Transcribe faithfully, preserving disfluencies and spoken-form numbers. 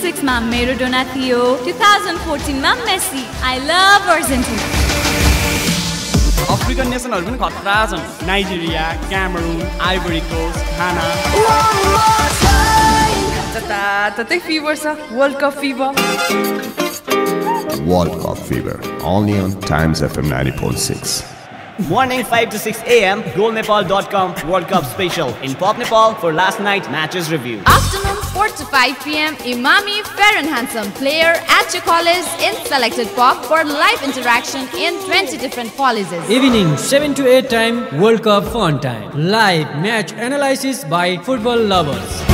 ninety-six मा Maradona थियो, two thousand fourteen मा Messi. I love Argentina. African नेसनहरु पनि खतरा छन्. Nigeria, Cameroon, Ivory Coast, Ghana. तता ततै फिभर छ. World cup fever. World Cup Fever, only on Times F M ninety point six. Morning five to six a m goal nepal dot com World Cup special in Pop Nepal for last night matches review. Afternoon four to five p m Emami, fair and handsome player at your college in selected pop for live interaction in twenty different colleges. Evening seven to eight time World Cup fun time. Live match analysis by football lovers.